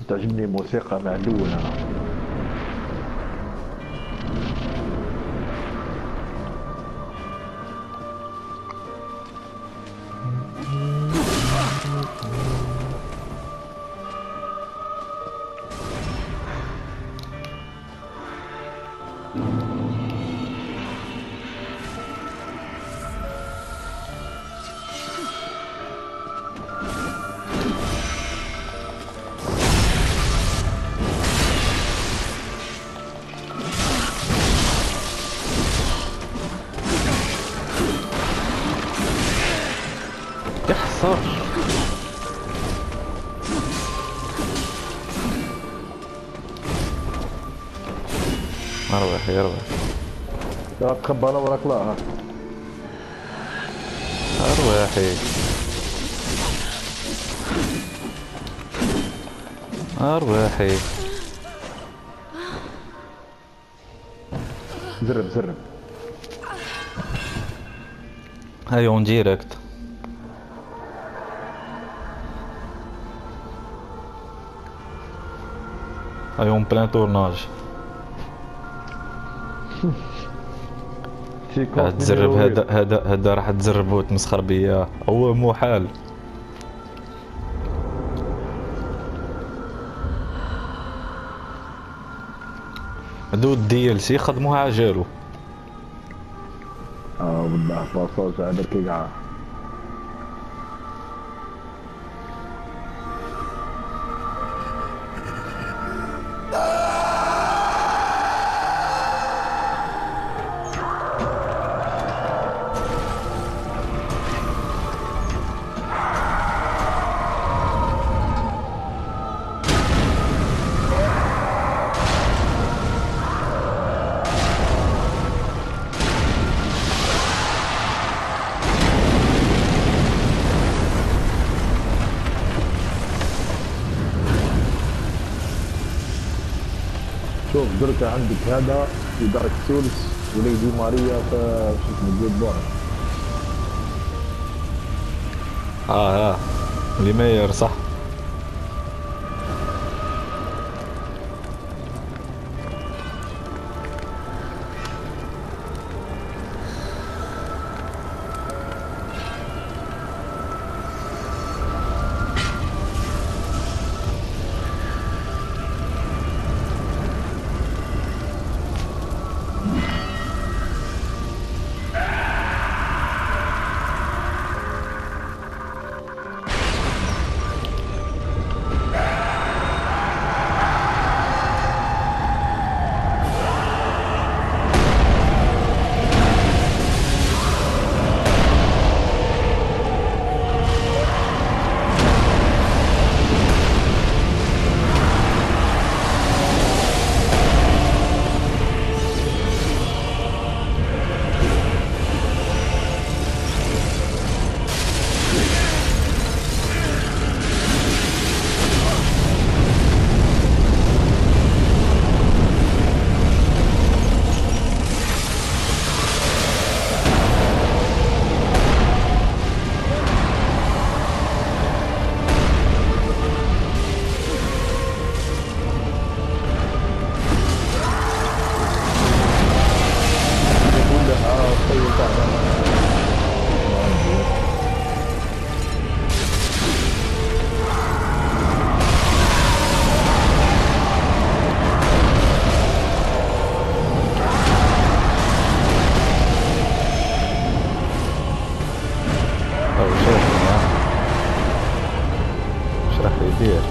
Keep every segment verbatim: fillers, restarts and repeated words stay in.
تعجبني الموسيقى معدولة. يخسر. اربح يربح. لا تخبى انا وراك لا. ارواحي ارواحي. زرب زرب. هاي اون ديريكت. هاي اون بلان تورناج. قاعد تزرب هذا هذا هذا راح تزرب وتمسخر بيا. هو مو حال. هادو الدي ال سي خدموها عجالو. اه بدها فاصل على بركي قاع. شوف درت عندك هذا في دارك سولز وليدي ماريا في شو اسمه جود بورن. اه اه اللي ماير صح. كثير.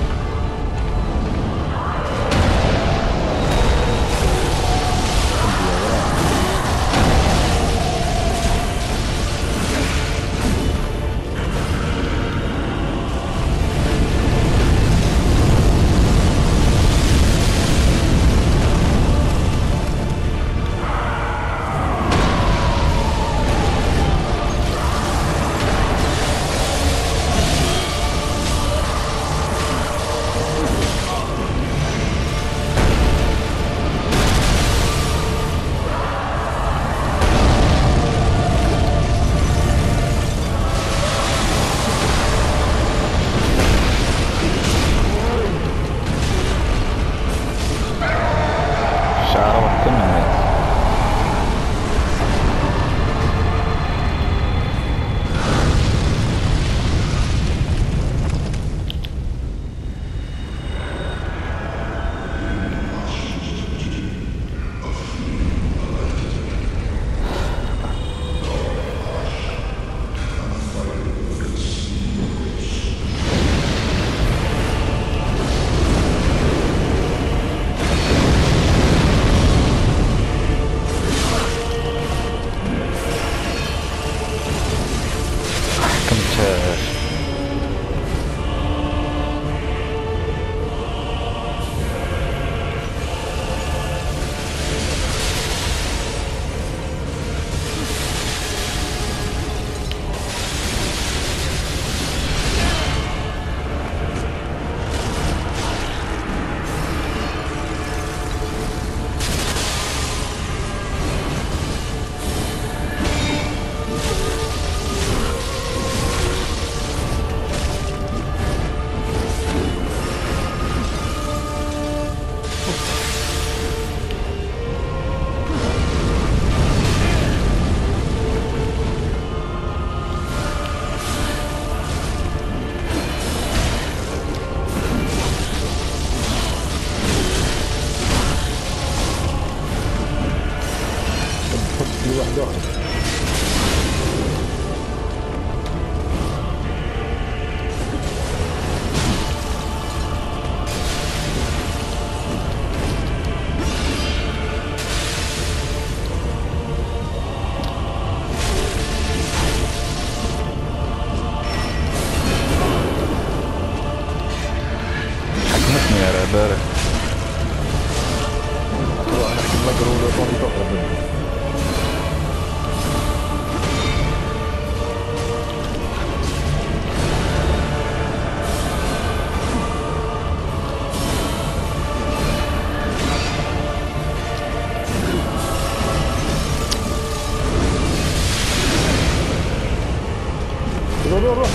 روح روح.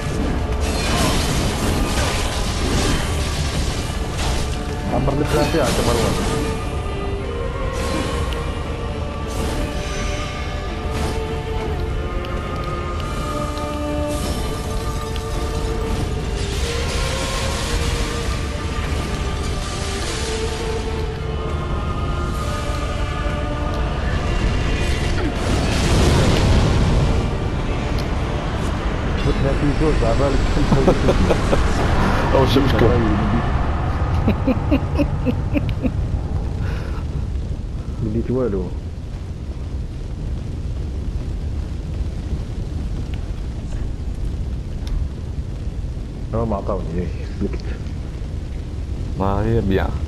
عمر لي ثلاث ساعات يا مروان. فتنا في زوج عبالك او شبكة. بديت والو. هو ما عطاوني هيك سلكت. ما هي بيان.